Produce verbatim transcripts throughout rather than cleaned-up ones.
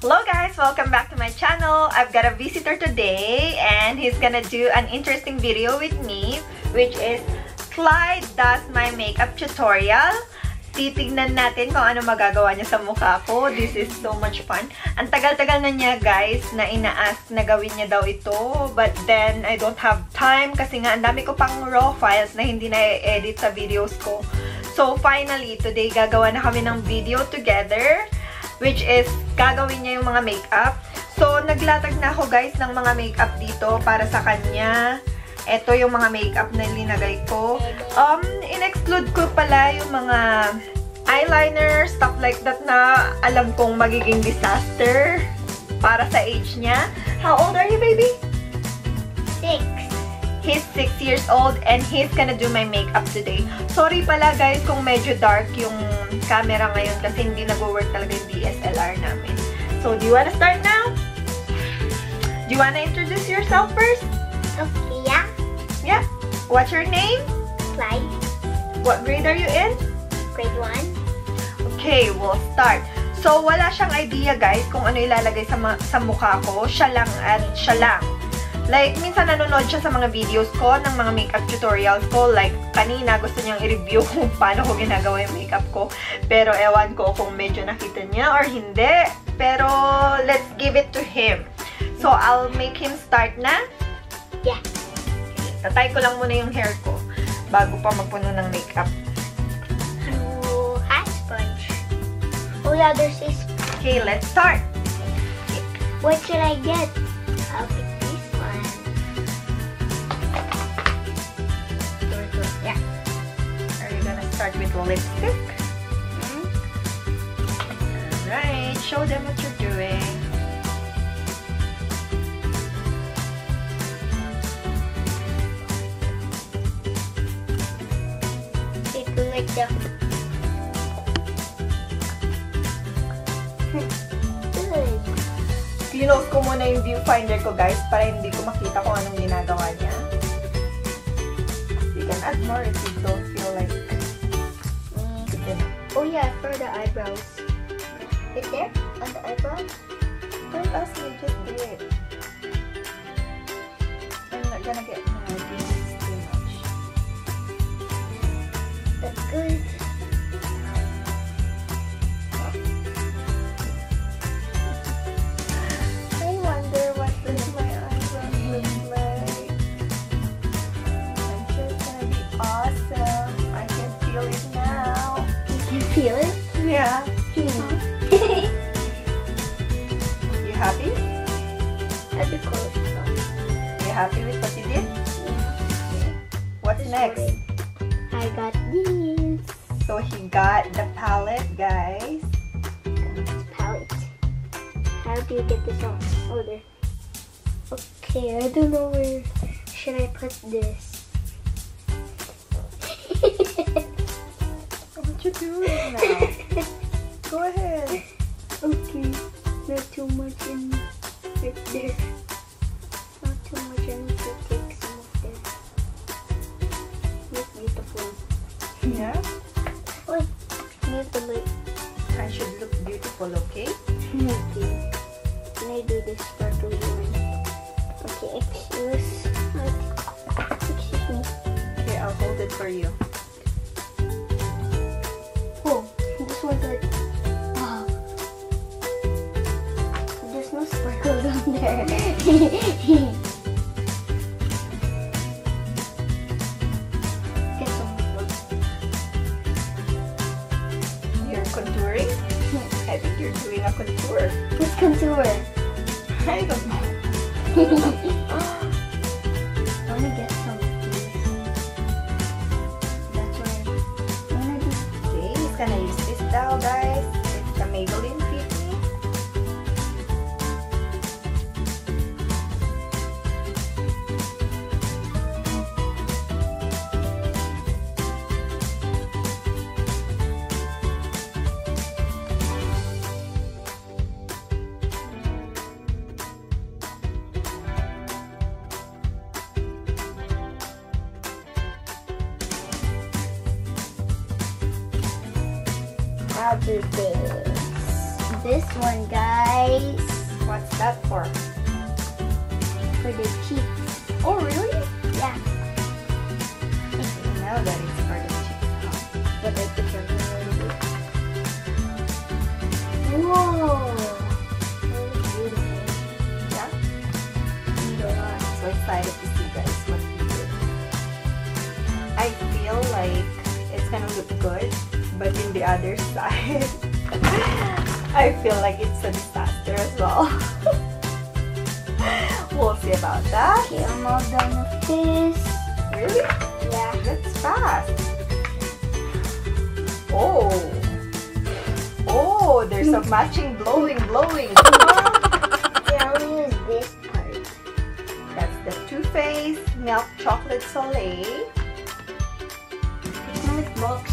Hello guys! Welcome back to my channel. I've got a visitor today and he's gonna do an interesting video with me, which is Clyde does my makeup tutorial. Titignan natin kung ano magagawa niya sa mukha ko. This is so much fun. Ang tagal-tagal na niya guys na ina-ask na gawin niya daw ito. But then, I don't have time kasi nga ang dami ko pang raw files na hindi na-edit sa videos ko. So finally, today gagawa na kami ng video together, which is gagawin niya yung mga makeup. So, naglatag na ako guys ng mga makeup dito para sa kanya. Ito yung mga makeup na linagay ko. Um, in-exclude ko pala yung mga eyeliner, stuff like that na alam kong magiging disaster para sa age niya. How old are you, baby? Six. He's six years old and he's gonna do my makeup today. Sorry pala guys kung medyo dark yung camera ngayon kasi hindi nag-work talaga yung D S L R namin. So, do you wanna start now? Do you wanna introduce yourself first? Sophia. Yeah. What's your name? Clyde. What grade are you in? Grade one. Okay, we'll start. So, wala siyang idea guys kung ano ilalagay sa, sa mukha ko. Siya lang at siya lang. Like, minsan nanonood siya sa mga videos ko ng mga makeup tutorials ko. Like, kanina gusto niyang i-review kung paano ko ginagawa yung makeup ko. Pero ewan ko kung medyo nakita niya or hindi. Pero, let's give it to him. So, I'll make him start na. Yeah. Tatay ko lang muna yung hair ko bago pa magpuno ng makeup. Oh, hat sponge. Oh yeah, there's this. Okay, let's start. What should I get? I'll pick this one. Yeah. Are you gonna start with lipstick? Mm-hmm. Alright, show them what you're doing. It will like the. Good. Close ko muna yung viewfinder ko guys para hindi ko makita kung anong ginagawa niya. You can add more if you don't feel like it. Oh yeah, for the eyebrows. Is there on the eyebrows? Don't ask me, just do it. I'm not gonna get mad. This is too much. That's good. I wonder what does my eyebrows look like. I'm sure it's gonna be awesome. I can feel it now. You can feel it? Yeah. You happy? That'd be cool. You happy with what you did? What's next? I got these. So he got the palette, guys. Palette. How do you get this off? Oh, there. Okay, I don't know where should I put this. What you doing now? Go ahead. Okay, not too much in right there. Not too much. I need to take some of this. Look beautiful. Yeah? Wait, need to look. I should look beautiful, okay? Okay. Can I do this sparkly one? Okay, excuse. Excuse me. Okay, I'll hold it for you. Oh, this one's like. Wow. There's no sparkles on there. Get some more. You're contouring? I think you're doing a contour. What's contour? I don't know. I wanna get some of these. That's why I wanna do. Okay, he's gonna use this style, guys. It's the Maybelline Fit Me. I'll do this. this one, guys. What's that for? For the cheeks. Oh, really? Yeah. I didn't know that it's for the cheeks. But I put your hair in it. Whoa! Very beautiful. Yeah? Yeah. I'm so excited to see, guys, what he did. I feel like it's gonna look good, but in the other side, I feel like it's a disaster as well. We'll see about that. Okay, I'm all done with this. Really? Yeah. That's fast. Oh. Oh, there's a matching blowing, blowing. Yeah, I'll use this part. That's the Too Faced Milk Chocolate Soleil. It's not with box.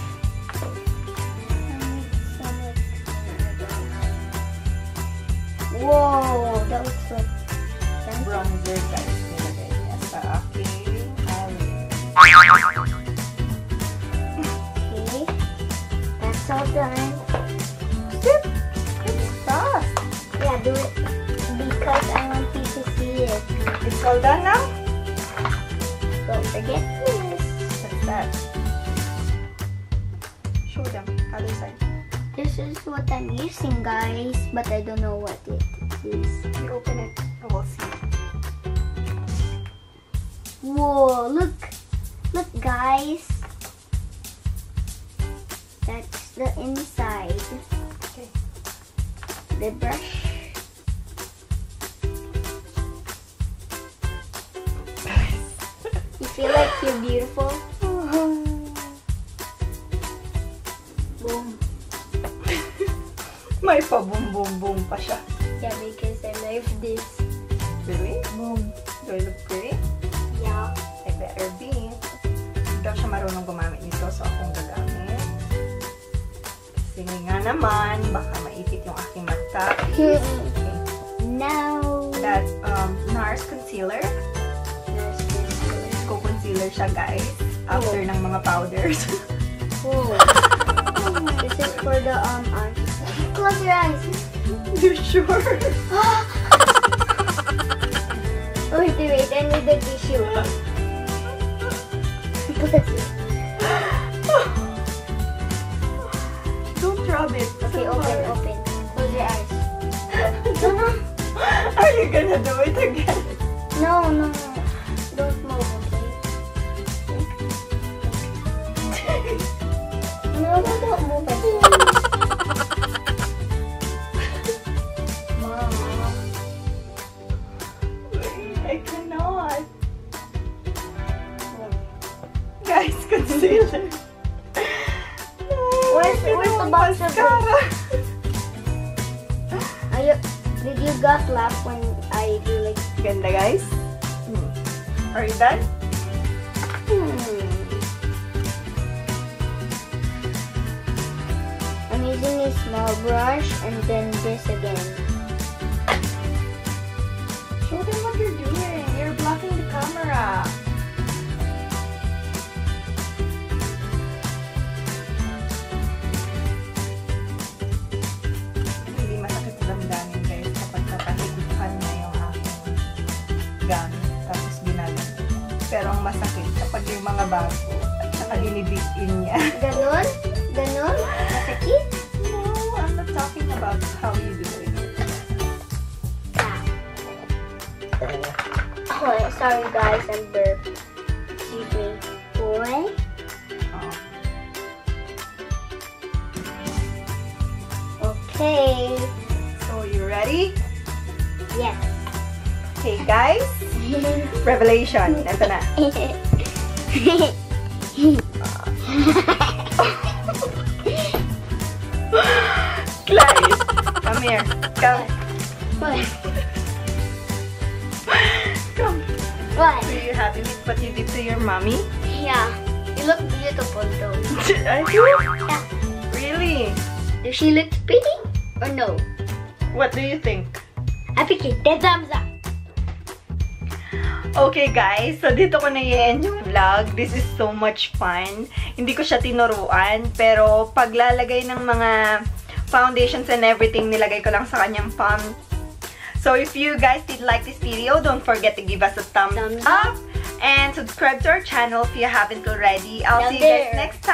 Whoa, that looks like Bronzer, guys. Nilagay niya sa aking eyelid. okay. That's all done. Sip! It's fast. Yeah, do it because I want you to see it. It's all done now? Don't forget this. What's that? Show them. Other side. This is what I'm using, guys, but I don't know what it is. We open it and we'll see. Whoa, look. Look, guys. That's the inside. Okay. The brush. You feel like you're beautiful? Boom. May pa boom boom boom pa siya. Yeah, because I love this. Really? Boom. Do I look pretty? Yeah. I better be. Hindi daw siya marunong gumamit nito, so akong gagamit. Kasi nga naman, baka maipit yung aking mata. Okay. Now. That um, NARS concealer. Co-concealer siya, guys. After Oh. ng mga powders. Whoa. This is for the um arms. Close your eyes. You sure? Wait, wait, I need the tissue. Don't rub it. Okay, open, open. Close your eyes. No, no. Are you gonna do it again? No, no, no. Don't move, okay? No, no, don't move it. Mama. Wait, I cannot. Guys, concealer. Where's, where's the box of mascara? Are you, did you got laugh when I do like... Ganda, guys. Hmm. Are you done? Hmm. I'm using a small brush and then this again. Show them what you're doing. You're blocking the camera. Hindi masakit damdamin, guys, kapag kapahigupan na yung aking gamit tapos ginagawa. Pero ang masakit kapag yung mga bago at saka dinibig-in niya. Ganon? Ganon? Masakit? No, I'm not talking about how you do it. Oh, sorry guys, I'm burped. Excuse me. Boy? Oh. Okay. So, you ready? Yes. Okay, guys. Revelation. Ito na. Clyde, come here. Come. What? Come. What? Are you happy with what you did to your mommy? Yeah. You look beautiful though. Are you? Yeah. Really? Does she look pretty? Or no? What do you think? I pick it. The thumbs up. Okay guys, so dito ko na i-end yung vlog. This is so much fun. Hindi ko siya tinuruan, pero paglalagay ng mga foundations and everything, nilagay ko lang sa kanyang palm. So if you guys did like this video, don't forget to give us a thumbs, Thumbs up. And subscribe to our channel if you haven't already. I'll Down see you guys there. next time.